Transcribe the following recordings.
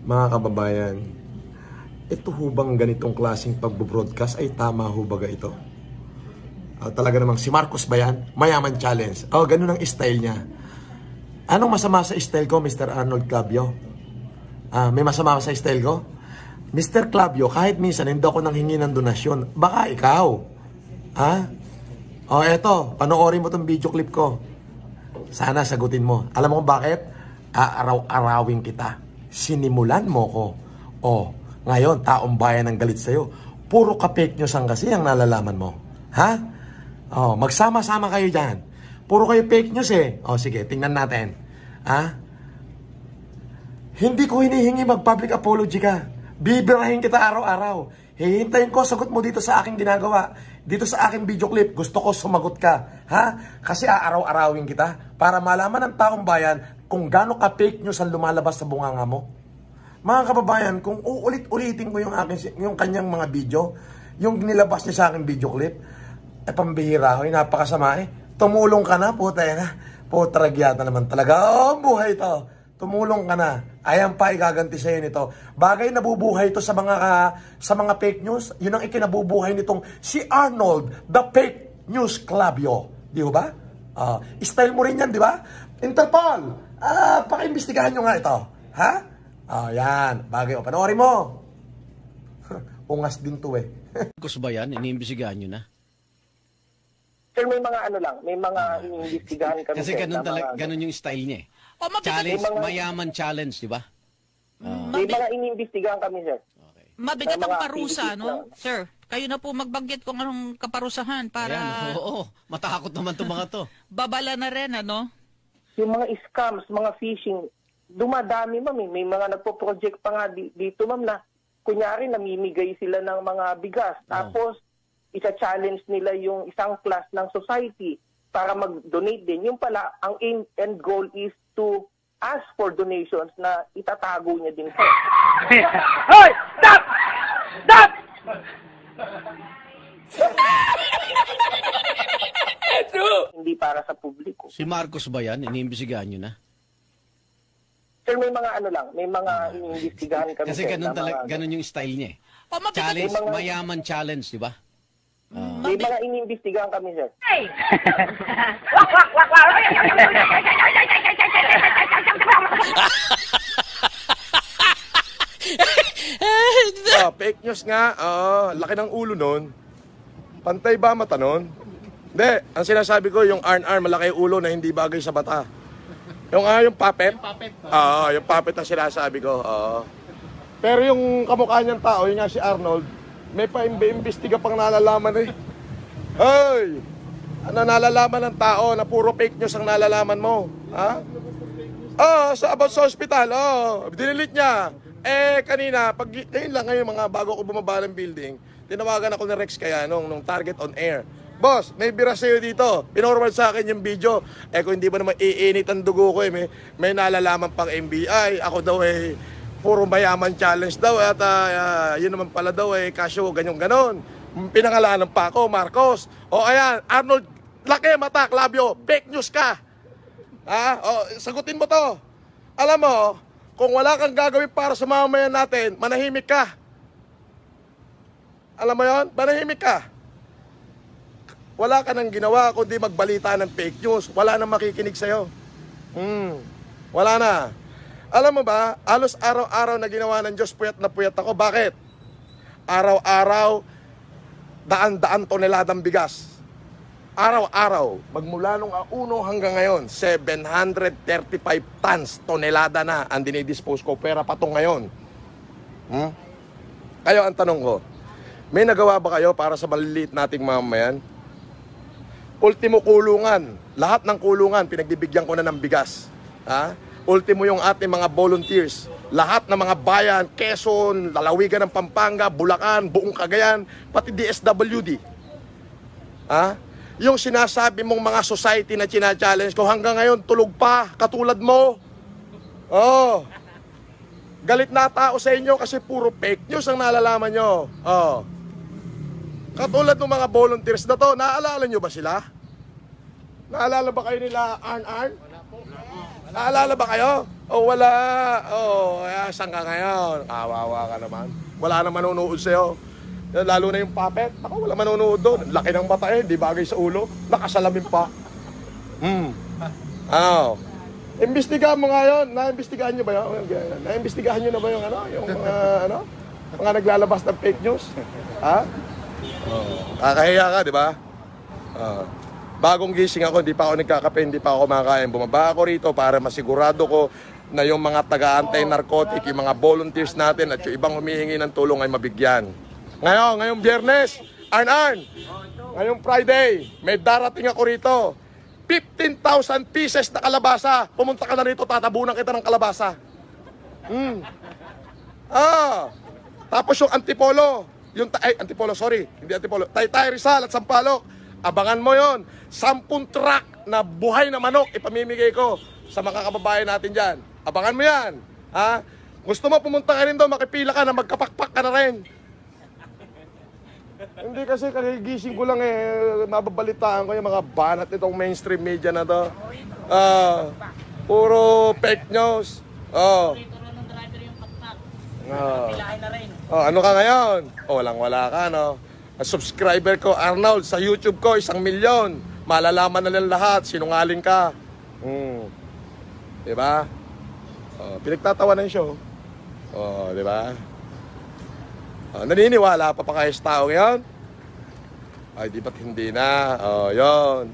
Mga kababayan, ito hubang ganitong klaseng pagbo-broadcast ay tama hubaga ito? Talaga namang si Marcos ba yan? Mayaman challenge. Ganun ang style niya. Anong masama sa style ko, Mr. Arnold Clavio? May masama sa style ko? Mr. Clavio, kahit minsan hindi ako nanghingi ng donasyon, baka ikaw. Eto, panoorin mo tong video clip ko. Sana sagutin mo. Alam mo kung bakit? Aaraw-arawin kita. Sinimulan mo ko. Ngayon, taong bayan ang galit sa'yo. Puro ka-fake news ang kasi ang nalalaman mo. Magsama-sama kayo dyan. Puro kayo fake news eh. Sige, tingnan natin. Hindi ko hinihingi mag-public apology ka. Bibirahin kita araw-araw. Hihintayin ko sagot mo dito sa aking ginagawa. Dito sa aking video clip. Gusto ko sumagot ka. Kasi aaraw-arawin kita para malaman ng taong bayan kung gaano ka-fake news ang lumalabas sa bunganga mo. Mga kababayan, kung uulit-ulitin ko yung kanyang mga video, yung nilabas niya sa aking video clip, pambihira ko, napakasama eh. Tumulong ka na, puta na. Putragyata naman talaga. Buhay to. Tumulong ka na. Ayan pa, igaganti sa'yo nito. Bagay nabubuhay to sa mga fake news. Yun ang ikinabubuhay nitong si Arnold, the fake news Clavio. Di ba? Style mo rin yan, di ba? Interpol! Paki-imbestigahan nyo nga ito. Yan. Bagay. Panoorin mo. Ungas din to eh. Marcos ba yan? Iniimbestigahan nyo na? Sir, may mga may mga iniimbestigahan kami. Kasi ganun yung style niya eh. Challenge, mayaman challenge, di ba? May mga iniimbestigahan kami, sir. Okay. Mabigat ang parusa, no? Sir, kayo na po magbanggit kung anong kaparusahan para... Ayan, oo. Matakot naman itong mga to. Babala na rin, ano? Yung mga scams, mga phishing, dumadami, ma'am. May mga nagpo-project pa nga dito, ma'am, na kunyari namimigay sila ng mga bigas. Tapos, isa-challenge nila yung isang class ng society para mag-donate din. Yung pala, ang aim and goal is to ask for donations na itatago niya din. Hoy! Stop! Stop! Hindi para sa publiko. Si Marcos ba yan? Iniimbestigahan nyo na? Sir, may mga may mga iniimbestigahan kami. Kasi ganun yung style niya eh. Challenge, mayaman challenge, di ba? May mga iniimbestigahan kami, sir. Fake news nga. Laki ng ulo nun. Pantay ba mata nun? Hindi. Ang sinasabi ko, yung arn-arn, malaki ulo na hindi bagay sa bata. Yung puppet? Yung puppet. Yung puppet ang sinasabi ko. Pero yung kamukha niyang tao, yun nga si Arnold, may pa-imbestiga pang nalalaman eh. Hoy! Ano nalalaman ng tao na puro fake news ang nalalaman mo? About sa hospital, dinilit niya. Kanina, ngayon mga bago ko bumaba ng building, tinawagan ako ni Rex kaya nung Target on Air. Boss, may bira sa'yo dito. Pinorward sa akin yung video. Kung hindi ba naman iinit ang dugo ko may nalalaman pang NBI. Ako daw puro mayaman challenge daw. At yun naman pala daw kasyo ganyan-ganon. Pinangalanan pa ako, Marcos. Ayan, Arnold, laki mata, Clavio, fake news ka. Sagutin mo to. Alam mo, kung wala kang gagawin para sa mamamayan natin, manahimik ka. Alam mo yon? Manahimik ka. Wala ka nang ginawa kundi magbalita ng fake news. Wala nang makikinig sa'yo. Wala na. Alam mo ba, halos araw-araw na ginawa ng Diyos, puyat na puyat ako. Bakit? Araw-araw, daan-daan toneladang bigas. Araw-araw, magmula nung 1 hanggang ngayon, 735 tons tonelada na ang dinidispose ko. Pera pa itong ngayon. Kayo, ang tanong ko, may nagawa ba kayo para sa maliliit nating mamamayan? Ultimo kulungan, lahat ng kulungan, pinagbibigyan ko na ng bigas. Ultimo yung ating mga volunteers, lahat ng mga bayan, Quezon, lalawigan ng Pampanga, Bulacan, buong Cagayan, pati DSWD. Yung sinasabi mong mga society na china-challenge ko, hanggang ngayon tulog pa, katulad mo. Galit na tao sa inyo kasi puro fake news ang nalalaman nyo. Katulad ng mga volunteers na to, naalala nyo ba sila? Naalala ba kayo nila Arn-Arn? Naalala ba kayo? Wala. asan ka ngayon? Kawawa ka naman. Wala na manonood sa'yo. Lalo na yung puppet. Ako, wala manonood doon. Laki ng mata eh, di bagay sa ulo. Nakasalamin pa. Ano? Imbestigahan mo nga yun. Naimbestigahan nyo ba yun? Naimbestigahan nyo na ba yung yung mga naglalabas ng fake news? Ha? Kakahiya ka, di ba? Bagong gising ako, hindi pa ako nagkakape, hindi pa ako kumakain. Bumaba ako rito para masigurado ko na yung mga taga-anti-narcotic, yung mga volunteers natin at yung ibang humihingi ng tulong ay mabigyan. Ngayong Biyernes, Arn, ngayong Friday, may darating ako rito. 15,000 pieces na kalabasa. Pumunta ka na rito, tatabunan kita ng kalabasa. Tapos yung Antipolo, hindi Antipolo, Taytay Rizal at Sampaloc. Abangan mo yon. 10 truck na buhay na manok ipamimigay ko sa mga kababayan natin dyan. Abangan mo yan. Ha? Gusto mo pumunta ka rin doon, makipila ka na magkapakpak ka na rin. Hindi kasi kagigising ko lang mababalitaan ko yung mga banat nitong mainstream media na to. Puro fake news. Ano ka ngayon? Walang-wala ka, no? Ang subscriber ko, Arnold, sa YouTube ko, 1 milyon. Malalaman na lang lahat, sinungaling ka. Diba? Pinagtatawa ng show. Diba? Naniniwala pa kayong tao ngayon? Ay, di ba't hindi na? Yun.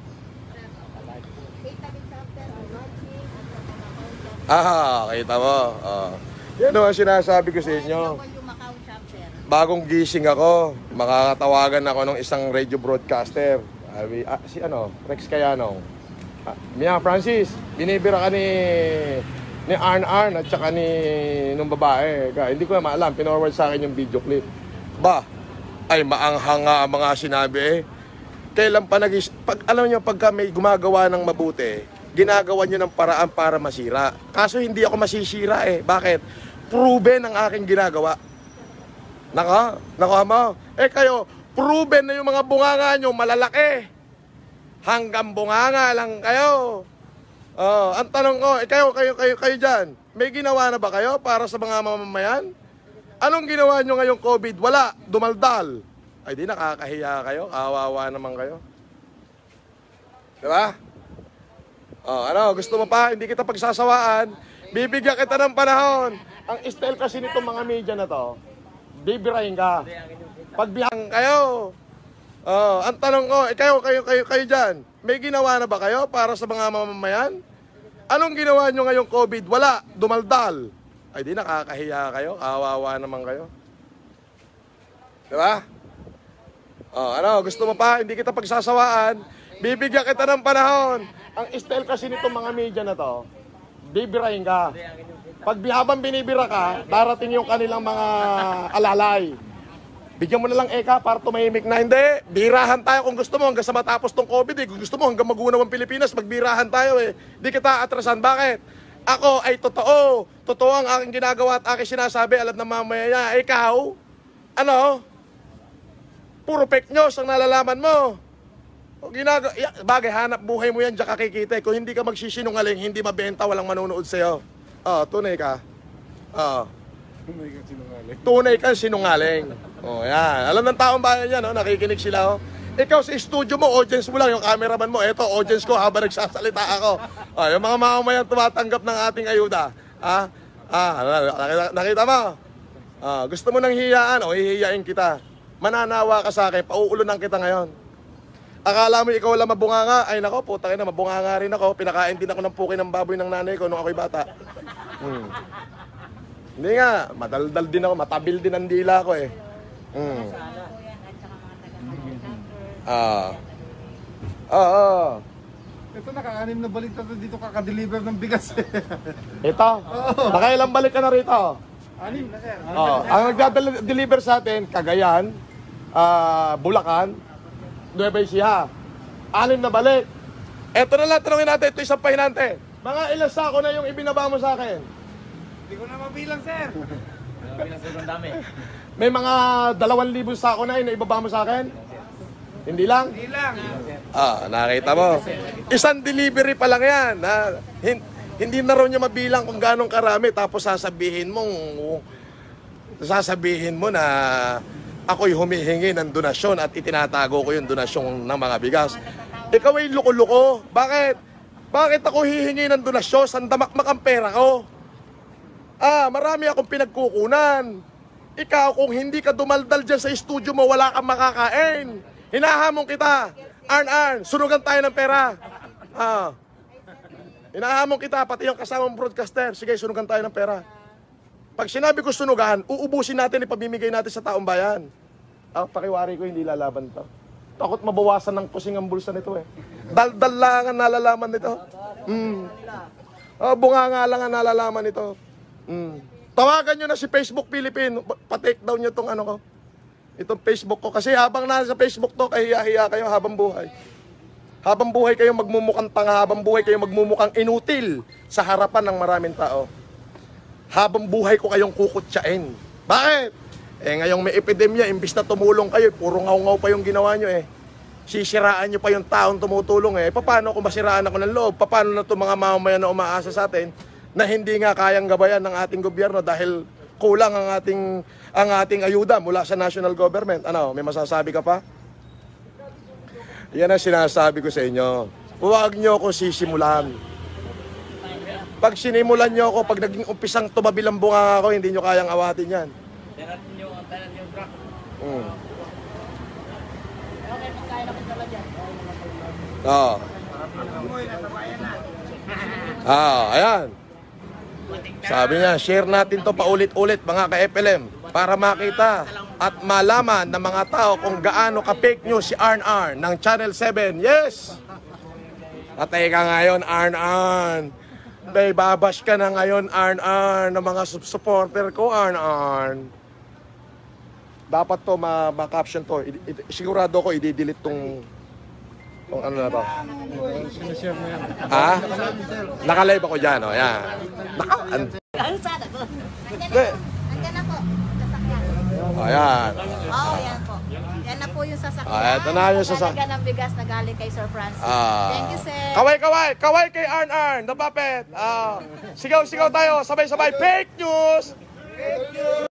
Kita mo. Yan ang sinasabi ko sa inyo. Bagong gising ako, makakatawagan ako ng isang radio broadcaster. Si Rex Cayanong. Mia Francis, binibira ka ni Arn at saka nung babae. Hindi ko na maalam, pinorward sa akin yung video clip. Ay maanghang nga ang mga sinabi. Kailan pa alam nyo, pagka may gumagawa ng mabuti, ginagawa nyo ng paraan para masira. Kaso hindi ako masisira Bakit? Proven ang aking ginagawa. Nako mo. Kayo, proven na yung mga bunganga nyo malalaki. Hanggang bunganga lang kayo. Ang tanong ko, kayo dyan, may ginawa na ba kayo para sa mga mamamayan? Anong ginawa nyo ngayong COVID? Wala, dumaldal. Ay di nakakahiya kayo, kawawa naman kayo. Diba? Gusto mo pa, hindi kita pagsasawaan, bibigyan kita ng panahon. Ang style kasi nitong mga media na to, bibirahin ka. Pagbihang kayo. Ang tanong ko, kayo dyan, may ginawa na ba kayo para sa mga mamamayan? Anong ginawa nyo ngayong COVID? Wala, dumaldal. Ay di nakakahiya kayo, kawawa naman kayo. Diba? Gusto mo pa, hindi kita pagsasawaan, bibigyan kita ng panahon. Ang style kasi nitong mga media na to, bibirahin ka. Habang binibira ka, darating yung kanilang mga alalay. Bigyan mo na lang para tumahimik na. Hindi, birahan tayo kung gusto mo hanggang sa matapos tong COVID Kung gusto mo hanggang magunaw ang Pilipinas, magbirahan tayo Di kita atrasan. Bakit? Ako ay totoo. Totoo ang aking ginagawa at aking sinasabi. Alam na mamaya. Ikaw, puro fake news ang nalalaman mo. Bagay, hanap buhay mo yan, diyan kakikita. Kung hindi ka magsisinungaling, hindi mabenta, walang manonood sa'yo. Tunay ka. Tunay ka sinungaling. Yan. Alam ng taong bayan yan, nakikinig sila. Ikaw sa studio mo, audience mo lang, yung cameraman mo, eto, audience ko habang nagsasalita ako. Yung mga mamamayan tumatanggap ng ating ayuda. Nakita mo? Gusto mo nang hiyaan, hihiyain kita. Mananawa ka sa akin, pauulunan kita ngayon. Akala mo ikaw lang mabunganga, ay nako, putang ina, mabunganga rin ako. Pinakain din ako ng puki ng baboy ng nanay ko nung ako'y bata. Hindi nga, madaldal din ako, matabil din ang dila ko Ito, nakakanim na balik na dito kakadeliver ng bigas. Ito? Nakailang balik ka na rito? 6 na, sir. Ang nagdadeliver sa atin, Cagayan, Bulacan, Nueva Ecija. 6 na balik. Eto na lang, tanongin natin, ito isang pahinante. Mga ilang sako na yung ibinaba mo sa akin? Hindi ko na mabilang, sir. Mabilang, sir, ang dami. May mga 2,000 sako na yun na ibaba mo sa akin? Hindi lang? Hindi lang. Nakita mo. Isang delivery pa lang yan. Hindi na raw niya mabilang kung ganong karami. Tapos sasabihin mo na ako'y humihingi ng donasyon at itinatago ko yung donasyon ng mga bigas. Ikaw ay luko-luko. Bakit? Bakit ako hihingi ng donasyon? Sandamakmak ang pera ko. Marami akong pinagkukunan. Ikaw, kung hindi ka dumaldal dyan sa studio mo, wala kang makakain. Hinahamon kita. Arn, sunugan tayo ng pera. Hinahamon kita, pati yung kasamang broadcaster. Sige, sunugan tayo ng pera. Pag sinabi ko sunugan, uubusin natin, ipamimigay natin sa taong bayan. Pakiwari ko, hindi lalaban to. Takot mabawasan ng kusing ang bulsa nito eh. Daldal lang ang nalalaman nito. Bunga nga lang ang nalalaman nito. Tawagan nyo na si Facebook Philippine. Pa-take down nyo itong ano ko. Itong Facebook ko. Kasi habang nasa Facebook to, kahiya-hiya kayo habang buhay. Habang buhay kayo magmumukhang tanga, habang buhay kayo magmumukhang inutil sa harapan ng maraming tao. Habang buhay ko kayong kukutsain. Bakit? Ngayong may epidemya, imbis na tumulong kayo, puro ngaw-ngaw pa yung ginawa nyo eh. Sisiraan nyo pa yung taong tumutulong eh. Paano kung masiraan ako ng loob? Paano na itong mga mamamayan na umaasa sa atin na hindi nga kayang gabayan ng ating gobyerno dahil kulang ang ating ayuda mula sa national government? Ano, may masasabi ka pa? Yan ang sinasabi ko sa inyo. Huwag nyo ako sisimulan. Pag sinimulan nyo ako, pag naging umpisang tumabi ang bunga ako, hindi nyo kayang awatin yan. Ayan. Sabi niya, share natin to paulit-ulit mga ka-FLM para makita at malaman ng mga tao kung gaano ka-fake news si Arn ng Channel 7. Yes! Patay ka ngayon, Arn. Bay, babash ka na ngayon, Arn, ng mga supporter ko, Arn. Dapat to, ma-caption to. Sigurado ko, i-delete tong ano na to. Naka-live ako dyan, o. Yan. Nandiyan na po. Sasakyan. Ayan. Yan po. Yan na po yung sasakyan. Ito na yung sasakyan. Talaga ng bigas na galing kay Sir Francis. Thank you, sir. Kaway kay Arn, napapet. Sigaw tayo, sabay-sabay. Fake news!